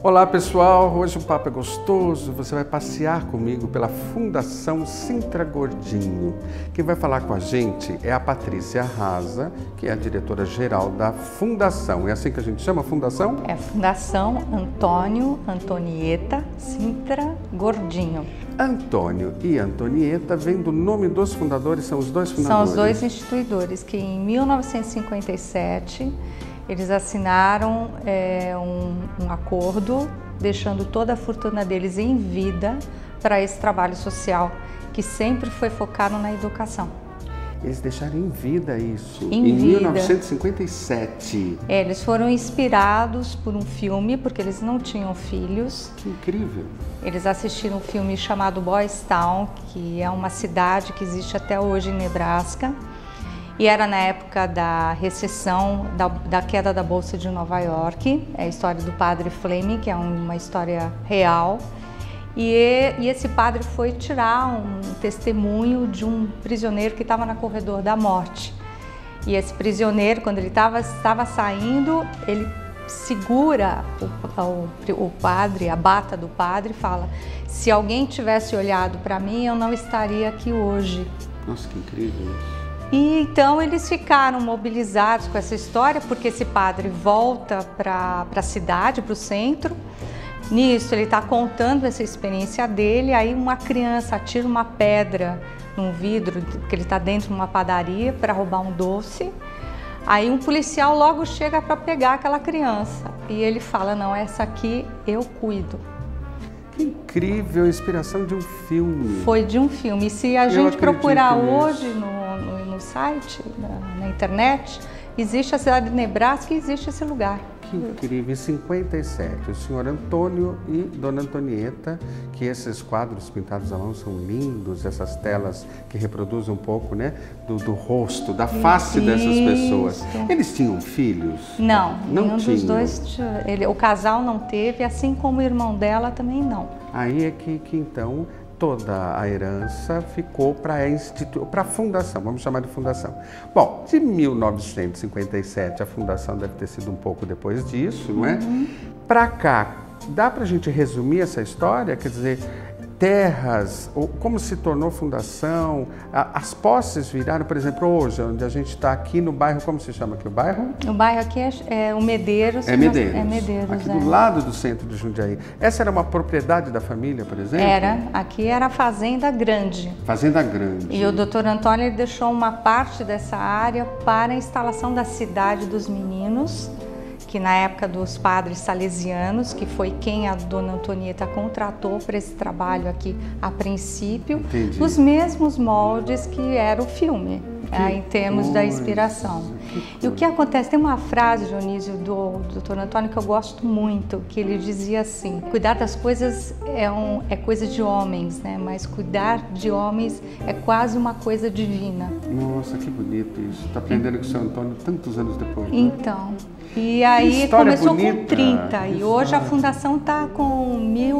Olá pessoal, hoje o papo é gostoso, você vai passear comigo pela Fundação Sintra Gordinho. Quem vai falar com a gente é a Patrícia Raza, que é a diretora-geral da Fundação. É assim que a gente chama a Fundação? É a Fundação Antônio Antonieta Sintra Gordinho. Antônio e Antonieta vem do nome dos fundadores, são os dois fundadores? São os dois instituidores que em 1957 eles assinaram um acordo deixando toda a fortuna deles em vida para esse trabalho social que sempre foi focado na educação. Eles deixaram em vida isso, em vida. 1957. Eles foram inspirados por um filme, porque eles não tinham filhos. Que incrível! Eles assistiram um filme chamado Boys Town, que é uma cidade que existe até hoje em Nebraska. E era na época da recessão, da queda da Bolsa de Nova York. É a história do padre Fleming, que é uma história real. E esse padre foi tirar um testemunho de um prisioneiro que estava no corredor da morte. E esse prisioneiro, quando ele estava saindo, ele segura o padre, a bata do padre, e fala: se alguém tivesse olhado para mim, eu não estaria aqui hoje. Nossa, que incrível isso! E então eles ficaram mobilizados com essa história, porque esse padre volta para a cidade, para o centro. Nisso ele está contando essa experiência dele, aí uma criança atira uma pedra num vidro, porque ele está dentro de uma padaria para roubar um doce. Aí um policial logo chega para pegar aquela criança e ele fala: não, essa aqui eu cuido. Que incrível, a inspiração de um filme. Foi de um filme. E se a gente procurar hoje no site, na internet, existe a cidade de Nebraska e existe esse lugar. Que incrível. Em 57, o senhor Antônio e Dona Antonieta, que esses quadros pintados à mão são lindos, essas telas que reproduzem um pouco, né, do rosto, da face dessas pessoas. Eles tinham filhos? Não, nenhum tinham. Dos dois. O casal não teve, assim como o irmão dela também não. Aí é que então toda a herança ficou para a fundação, vamos chamar de fundação. Bom, de 1957, a fundação deve ter sido um pouco depois disso, não é? Para cá, dá para a gente resumir essa história? Quer dizer, terras, ou como se tornou fundação, as posses viraram, por exemplo, hoje, onde a gente está aqui no bairro, como se chama aqui o bairro? O bairro aqui é o Medeiros. É Medeiros. É Medeiros, aqui do lado do centro de Jundiaí. Essa era uma propriedade da família, por exemplo? Era, aqui era a Fazenda Grande. Fazenda Grande. E o doutor Antônio ele deixou uma parte dessa área para a instalação da Cidade dos Meninos, que na época dos padres salesianos, que foi quem a Dona Antonieta contratou para esse trabalho aqui a princípio, os mesmos moldes que era o filme, em termos da inspiração. E o que acontece, tem uma frase, Dionísio, do Dr. Antônio que eu gosto muito, que ele dizia assim: cuidar das coisas é coisa de homens, né? Mas cuidar de homens é quase uma coisa divina. Nossa, que bonito isso. Está aprendendo com o seu Antônio tantos anos depois. Né? Então, e aí começou com 30 e hoje a fundação está com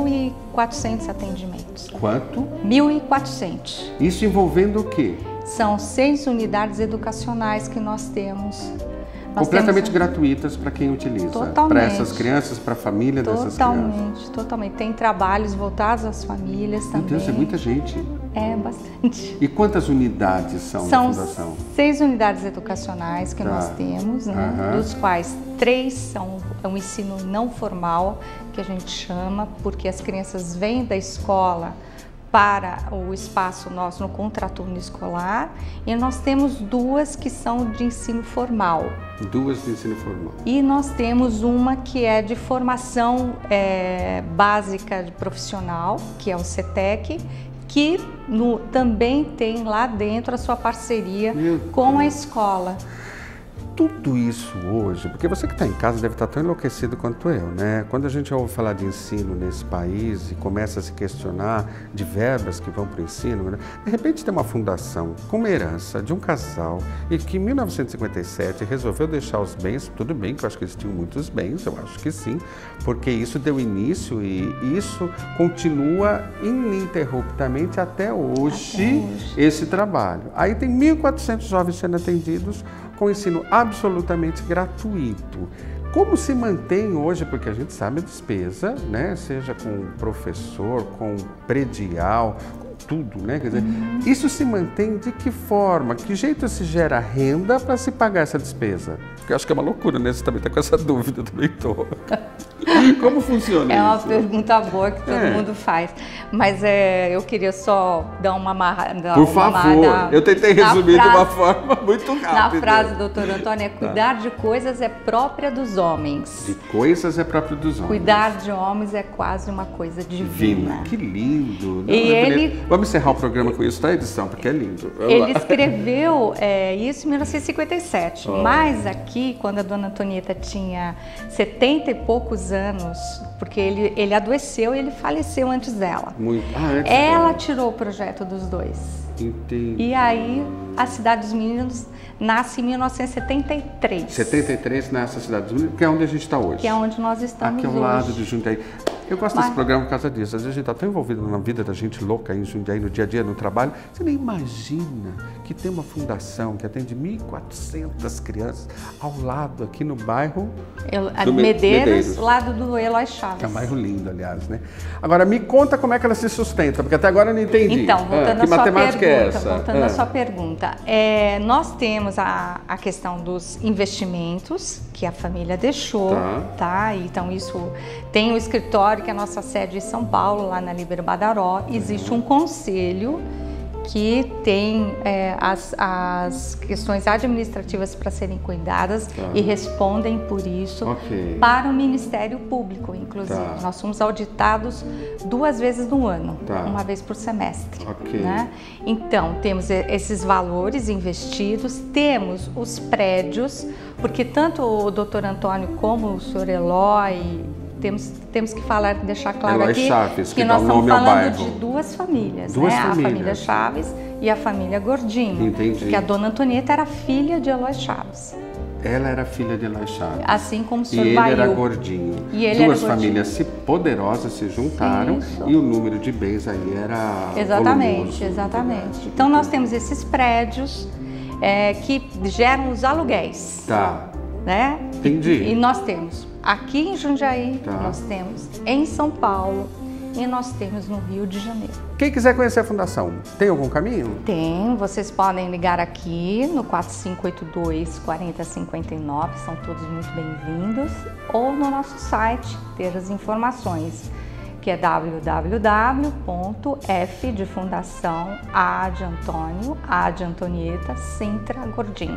1.400 atendimentos. Quanto? 1.400. Isso envolvendo o quê? São 6 unidades educacionais que nós temos. Completamente gratuitas para quem utiliza? Totalmente. Para essas crianças, para a família dessas crianças? Totalmente. Tem trabalhos voltados às famílias também. Meu Deus, é muita gente. É, bastante. E quantas unidades são na fundação? São 6 unidades educacionais que nós temos, né? Dos quais 3 são um ensino não formal, que a gente chama, porque as crianças vêm da escola para o espaço nosso no contraturno escolar, e nós temos 2 que são de ensino formal. 2 de ensino formal. E nós temos uma que é de formação básica de profissional, que é o CETEC, que também tem lá dentro a sua parceria com a escola. Tudo isso hoje, porque você que está em casa deve estar tão enlouquecido quanto eu, né? Quando a gente ouve falar de ensino nesse país e começa a se questionar de verbas que vão para o ensino, né? De repente tem uma fundação com uma herança de um casal e que em 1957 resolveu deixar os bens, tudo bem que eu acho que eles tinham muitos bens, eu acho que sim, porque isso deu início e isso continua ininterruptamente até hoje esse trabalho. Aí tem 1.400 jovens sendo atendidos com ensino absolutamente gratuito. Como se mantém hoje, porque a gente sabe a despesa, né? Seja com professor, com predial, tudo, né? Quer dizer, isso se mantém de que forma? Que jeito se gera renda para se pagar essa despesa? Porque eu acho que é uma loucura, né? Você também está com essa dúvida, eu também estou. Como funciona isso? É uma pergunta boa que todo mundo faz. Mas eu queria só dar uma amarrada. Por favor, eu tentei resumir de uma forma muito rápida. Na frase do doutor Antônio, cuidar de coisas é própria dos homens. De coisas é próprio dos homens. Cuidar de homens é quase uma coisa divina. Que lindo. E ele... Vamos encerrar o programa com isso, tá, edição? Porque é lindo. Ele escreveu isso em 1957, mas aqui, quando a dona Antonieta tinha 70 e poucos anos, porque ele adoeceu e ele faleceu antes dela. Antes ela dela. tirou o projeto dos dois. Entendi. E aí, a Cidade dos Meninos nasce em 1973. 73 nessa Cidade dos Meninos, que é onde a gente está hoje. Que é onde nós estamos aqui ao hoje. lado de Jundiaí. Eu gosto desse programa por causa disso. Às vezes a gente está tão envolvido na vida da gente louca em Jundiaí, no dia a dia, no trabalho. Você nem imagina que tem uma fundação que atende 1.400 crianças ao lado, aqui no bairro do Medeiros, lado do Eloy Chaves. Que é um bairro lindo, aliás, né? Agora, me conta como é que ela se sustenta, porque até agora eu não entendi. Então, voltando que à sua matemática pergunta, é essa? voltando à sua pergunta, nós temos a questão dos investimentos que a família deixou, tá? Então, isso tem o escritório, que é a nossa sede em São Paulo, lá na Líbero Badaró. Existe um conselho que tem as questões administrativas para serem cuidadas e respondem por isso para o Ministério Público, inclusive. Nós somos auditados 2 vezes no ano, uma vez por semestre. Né? Então, temos esses valores investidos, temos os prédios, porque tanto o doutor Antônio como o senhor Eloy, temos que falar, deixar claro Eloy aqui Chaves, que nós estamos falando de 2 famílias, Duas né? famílias. A família Chaves e a família Gordinho. Entendi. Porque a dona Antonieta era filha de Eloy Chaves. Ela era filha de Eloy Chaves. Assim como o senhor E ele Baiu. era Gordinho. E ele Duas era famílias poderosas se juntaram e o número de bens aí era volumoso. Exatamente. Então nós temos esses prédios que geram os aluguéis. Né? Entendi. E nós temos aqui em Jundiaí, nós temos em São Paulo e nós temos no Rio de Janeiro. Quem quiser conhecer a Fundação, tem algum caminho? Tem, vocês podem ligar aqui no 4582-4059, são todos muito bem-vindos, ou no nosso site ter as informações, que é www.f de Fundação A de Antônio, A de Antonieta, Sintra Gordinho,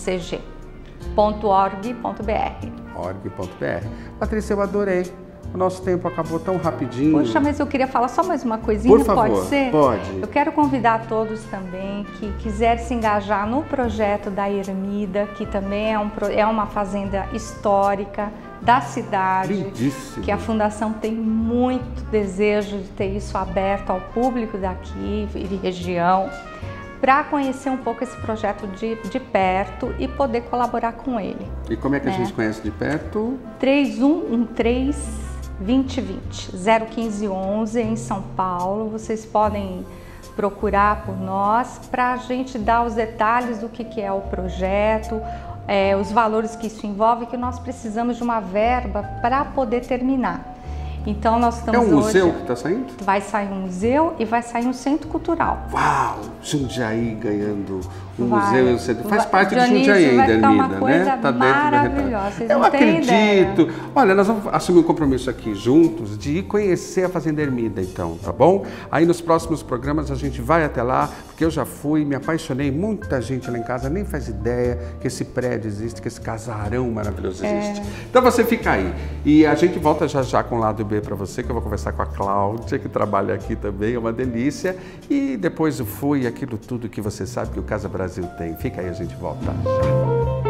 cg.org.br. Patrícia, eu adorei. O nosso tempo acabou tão rapidinho. Poxa, mas eu queria falar só mais uma coisinha, Por favor, pode ser? Pode. Eu quero convidar todos também que quiserem se engajar no projeto da Ermida, que também é uma fazenda histórica da cidade. Lindíssimo. Que a Fundação tem muito desejo de ter isso aberto ao público daqui e região, para conhecer um pouco esse projeto de perto e poder colaborar com ele. E como é que a gente conhece de perto? 3113-2020, 01511 em São Paulo. Vocês podem procurar por nós para a gente dar os detalhes do que é o projeto, os valores que isso envolve, que nós precisamos de uma verba para poder terminar. Então nós estamos hoje... É um museu hoje, que está saindo? Vai sair um museu e vai sair um centro cultural. Uau! Jundiaí ganhando um museu e um centro. Faz parte Dionísio, de Jundiaí ainda, uma né? coisa Tá maravilhosa. Vocês Eu não têm acredito. ideia. Olha, nós vamos assumir um compromisso aqui juntos de ir conhecer a Fazenda Ermida, então, tá bom? Aí nos próximos programas a gente vai até lá, porque eu já fui, me apaixonei. Muita gente lá em casa nem faz ideia que esse prédio existe, que esse casarão maravilhoso existe. Então você fica aí. E a gente volta já já com o lado B para você, que eu vou conversar com a Cláudia, que trabalha aqui também, é uma delícia. E depois o Fui, aquilo tudo que você sabe que o Casa Brasil tem. Fica aí, a gente volta já.